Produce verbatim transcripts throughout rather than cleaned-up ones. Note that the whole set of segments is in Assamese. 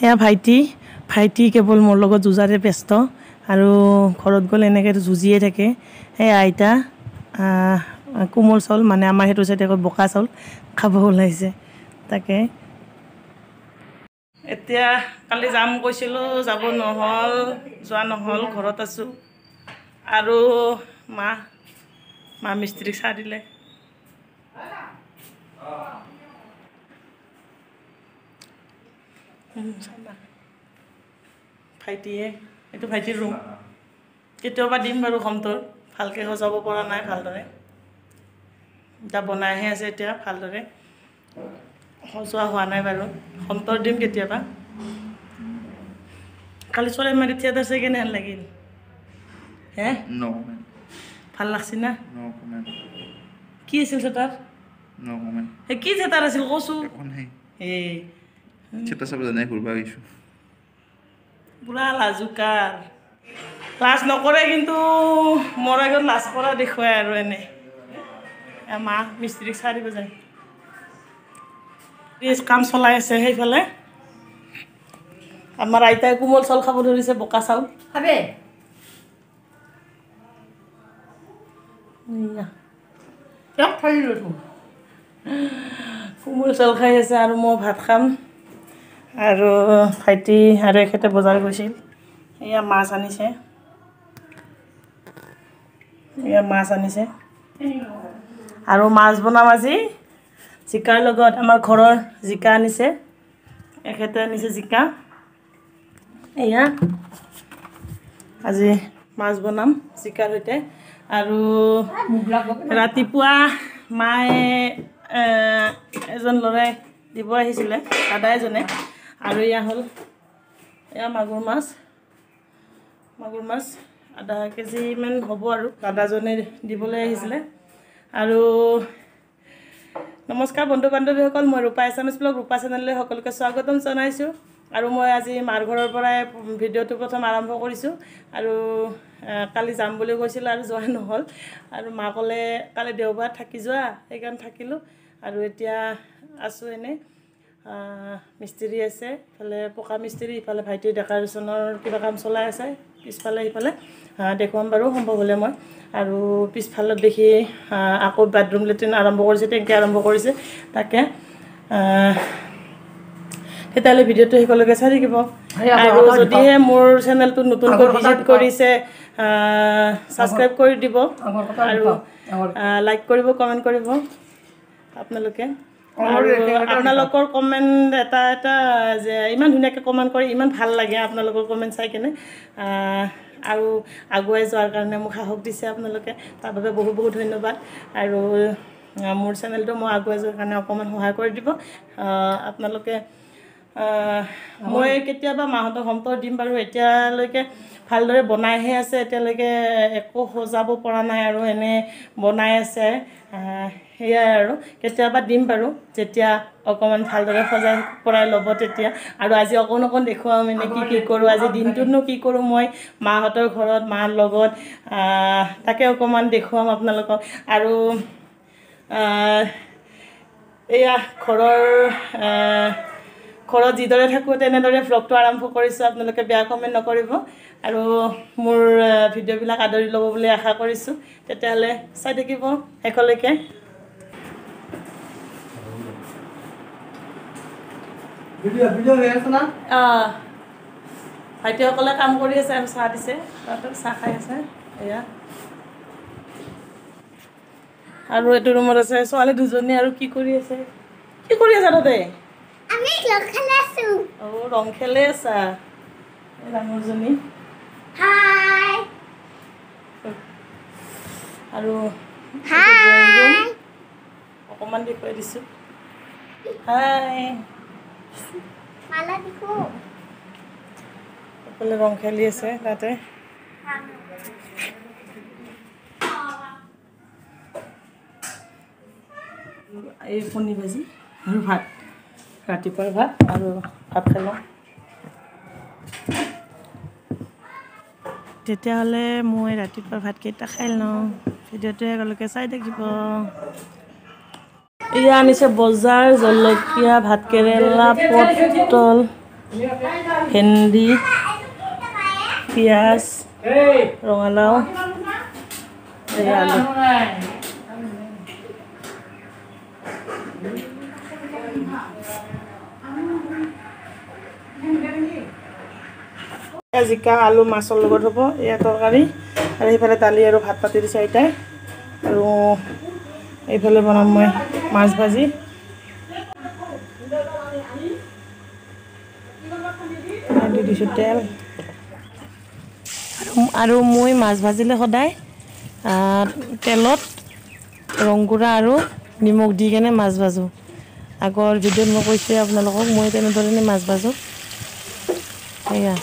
সেয়া ভাইটি ভাইটি কেৱল মোৰ লগত যুঁজাৰে ব্যস্ত আৰু ঘৰত গ'লে এনেকৈ যুঁজিয়ে থাকে। সেই আইতা কোমল চাউল মানে আমাৰ সেইটো চাইডে বোকা চাউল খাব ওলাইছে তাকে। এতিয়া কালি যাম কৈছিলোঁ, যাব নহ'ল, যোৱা নহ'ল, ঘৰত আছোঁ। আৰু মা মা মিস্ত্ৰীক চাহ দিলে। ভাইটিয়ে এইটো ভাইটিৰ ৰুম, কেতিয়াবা দিম বাৰু ঘমটোৰ, ভালকৈ সজাব পৰা নাই ভালদৰে, এতিয়া বনাইহে আছে, এতিয়া ভালদৰে সজোৱা হোৱা নাই বাৰু, ঘমটোৰ দিম কেতিয়াবা। কালি চৰাইমাৰী থিয়েটাৰ চাই কেনেহেন লাগিল? হে ভাল লাগছি না? কি আছিল থিয়েটাৰ? সেই কি থিয়েটাৰ আছিল কচোন? এই থিয়েটাৰ চাব জানাই ঘূৰবা গৈছোঁ। পুৰা লাজুকাৰ, লাজ নকৰে কিন্তু মোৰ আগত লাজ কৰা দেখুৱাই আৰু এনে। মা মিস্ত্ৰীক চাহ দিব যায়, কাম চলাই আছে সেইফালে। আমাৰ আইতাই কোমল চাউল খাব ধৰিছে, বোকা চাউল খাবে। কোমল চাউল খাই আছে আৰু মই ভাত খাম। আৰু ভাইটি আৰু এখেতে বজাৰ গৈছিল, এয়া মাছ আনিছে, এয়া মাছ আনিছে আৰু মাছ বনাম আজি জিকাৰ লগত। আমাৰ ঘৰৰ জিকা আনিছে, এখেতে আনিছে জিকা। এয়া আজি মাছ বনাম জিকাৰ সৈতে। আৰু ৰাতিপুৱা মায়ে এজন ল'ৰাই দিব আহিছিলে, দাদা এজনে। আৰু এয়া হ'ল এয়া মাগুৰ মাছ, মাগুৰ মাছ আধা কেজিমান হ'ব আৰু দাদাজনে দিবলৈ আহিছিলে। আৰু নমস্কাৰ বন্ধু বান্ধৱীসকল, মই ৰূপা এছামিছ ব্লগ ৰূপা চেনেললৈ সকলোকে স্বাগতম জনাইছোঁ। আৰু মই আজি মাৰ ঘৰৰ পৰাই ভিডিঅ'টো প্ৰথম আৰম্ভ কৰিছোঁ। আৰু কালি যাম বুলি কৈছিলোঁ আৰু যোৱা নহ'ল। আৰু মা ক'লে কালি দেওবাৰ থাকি যোৱা, সেইকাৰণে থাকিলোঁ। আৰু এতিয়া আছোঁ এনেই, মিস্ত্ৰী আছে, ইফালে পকা মিস্ত্ৰী, ইফালে ভাইটিৰ ডেক'ৰেশ্যনৰ কিবা কাম চলাই আছে পিছফালে। সিফালে দেখুৱাম বাৰু সম্ভৱ হ'লে মই। আৰু পিছফালত দেখি আকৌ বাথৰুম লেট্ৰিন আৰম্ভ কৰিছে, টেংকি আৰম্ভ কৰিছে তাকে। তেতিয়াহ'লে ভিডিঅ'টো শেষলৈকে চাই থাকিব। আৰু যদিহে মোৰ চেনেলটো নতুনকৈ ভিজিট কৰিছে, ছাবস্ক্ৰাইব কৰি দিব আৰু লাইক কৰিব, কমেণ্ট কৰিব আপোনালোকে। আৰু আপোনালোকৰ কমেণ্ট এটা এটা যে ইমান ধুনীয়াকৈ কমেণ্ট কৰি, ইমান ভাল লাগে আপোনালোকৰ কমেণ্ট চাই কেনে। আৰু আগুৱাই যোৱাৰ কাৰণে মোক সাহস দিছে আপোনালোকে, তাৰ বাবে বহুত বহুত ধন্যবাদ। আৰু মোৰ চেনেলটো মই আগুৱাই যোৱাৰ কাৰণে অকণমান সহায় কৰি দিব আপোনালোকে। মই কেতিয়াবা মাহঁতক হোমটৰ দিম বাৰু, এতিয়ালৈকে ভালদৰে বনাইহে আছে, এতিয়ালৈকে একো সজাব পৰা নাই আৰু এনে বনাই আছে। সেয়াই আৰু কেতিয়াবা দিম বাৰু, যেতিয়া অকণমান ভালদৰে সজাই পৰাই ল'ব তেতিয়া। আৰু আজি অকণ অকণ দেখুৱাম এনে কি কি কৰোঁ, আজি দিনটোতনো কি কৰোঁ মই মাহঁতৰ ঘৰত, মাৰ লগত, তাকে অকণমান দেখুৱাম আপোনালোকক। আৰু এয়া ঘৰৰ ঘৰত যিদৰে থাকোঁ তেনেদৰে ভ্লগটো আৰম্ভ কৰিছোঁ, আপোনালোকে বেয়া কমেণ্ট নকৰিব। আৰু মোৰ ভিডিঅ'বিলাক আদৰি ল'ব বুলি আশা কৰিছোঁ। তেতিয়াহ'লে চাই থাকিব শেষলৈকে। অঁ, ভাইটিসকলে কাম কৰি আছে আৰু চাহ দিছে, তাহাঁতক চাহ খাই আছে। এয়া আৰু এইটো ৰুমত আছে ছোৱালী দুজনী। আৰু কি কৰি আছে, কি কৰি আছা তাতে? অঁ, ৰং খেলি আছা। এই ডাঙৰজনী আৰু অকণমান দেখুৱাই দিছোঁ। হাই, সকলোৱে ৰং খেলি আছে তাতে। এই কণী ভাজি আৰু ভাত, ৰাতিপুৱাৰ ভাত আৰু ভাত খালোঁ। তেতিয়াহ'লে মই ৰাতিপুৱাৰ ভাতকেইটা খাই লওঁ, ভিডিঅ'টো একেলগে চাই থাকিব। এয়া আনিছে বজাৰ, জলকীয়া, ভাতকেৰেলা, পটল, ভেন্দি, পিঁয়াজ, ৰঙালাও, এই আলু। জিকা আলু মাছৰ লগত হ'ব এয়া তৰকাৰী আৰু সেইফালে দালি আৰু ভাত পাতি দিছে আইতাই আৰু এইফালে বনাম মই মাছ ভাজি দি দিছোঁ তেল আৰু মই মাছ ভাজিলে সদায় তেলত ৰংগুড়া আৰু নিমখ দি কেনে মাছ ভাজোঁ আগৰ ভিডিঅ'ত মই কৈছোঁ আপোনালোকক মই তেনেধৰণে মাছ ভাজোঁ সেয়া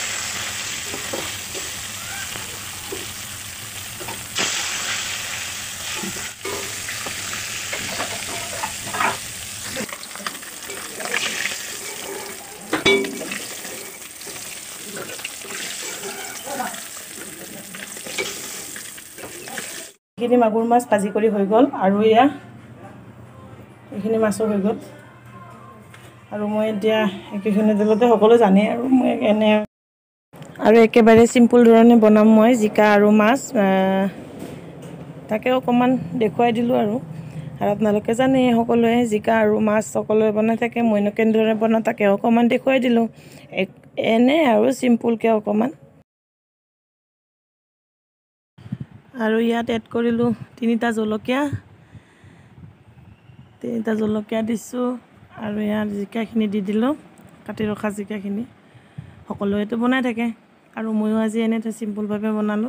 এইখিনি মাগুৰ মাছ ভাজি কৰি হৈ গ'ল আৰু এয়া এইখিনি মাছো হৈ গ'ল আৰু মই এতিয়া একেখিনি তেলতে সকলো জানে আৰু মই এনে আৰু একেবাৰে চিম্পুল ধৰণে বনাম মই জিকা আৰু মাছ তাকে অকণমান দেখুৱাই দিলোঁ আৰু আৰু আপোনালোকে জানে সকলোৱে জিকা আৰু মাছ সকলোৱে বনাই থাকে মইনো কেনেদৰে বনাওঁ তাকে অকণমান দেখুৱাই দিলোঁ এনে আৰু চিম্পুলকৈ অকণমান আৰু ইয়াত এড কৰিলোঁ তিনিটা জলকীয়া তিনিটা জলকীয়া দিছোঁ আৰু ইয়াত জিকাখিনি দি দিলোঁ কাটি ৰখা জিকাখিনি সকলোৱেতো বনাই থাকে আৰু ময়ো আজি এনেকৈ চিম্পুলভাৱে বনালোঁ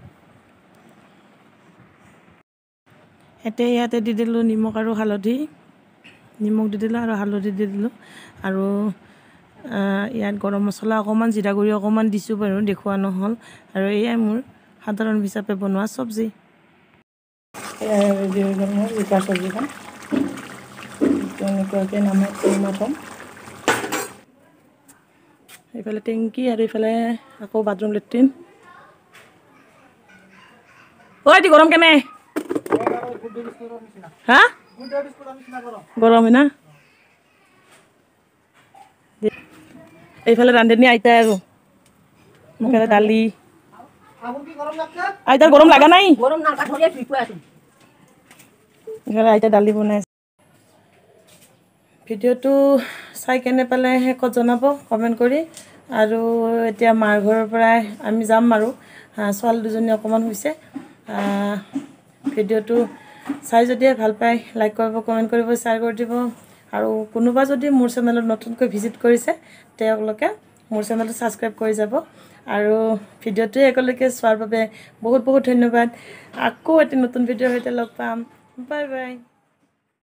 এতিয়া ইয়াতে দি দিলোঁ নিমখ আৰু হালধি নিমখ দি দিলোঁ আৰু হালধি দি দিলোঁ আৰু ইয়াত গৰম মছলা অকণমান জিৰা গুড়ি অকণমান দিছোঁ বাৰু দেখুওৱা নহ'ল আৰু এয়াই মোৰ সাধাৰণ হিচাপে বনোৱা চব্জি এয়া ৰেডি হৈ গ'ল মোৰ জিকা চব্জিখন এনেকুৱাকৈ নামত টেঙা থ'ম এইফালে টেংকি আৰু এইফালে আকৌ বাথৰুম লেট্ৰিন ঐ এটি গৰম কেনে হা গৰমে না এইফালে ৰান্ধনি আইতাই আৰু মোক দালি আইতাৰ গৰম লাগা নাই আইতা দালি বনাইছে ভিডিঅ'টো চাই কেনে পালে শেষত জনাব কমেণ্ট কৰি আৰু এতিয়া মাৰ ঘৰৰ পৰাই আমি যাম আৰু ছোৱালী দুজনী অকণমান হৈছে ভিডিঅ'টো চাই যদিহে ভাল পায় লাইক কৰিব কমেণ্ট কৰিব শ্বেয়াৰ কৰি দিব আৰু কোনোবা যদি মোৰ চেনেলত নতুনকৈ ভিজিট কৰিছে তেওঁলোকে মোৰ চেনেলটো ছাবস্ক্ৰাইব কৰি যাব আৰু ভিডিঅ'টো একেলগে চোৱাৰ বাবে বহুত বহুত ধন্যবাদ আকৌ এটি নতুন ভিডিঅ'ৰ সৈতে লগ পাম বাই বাই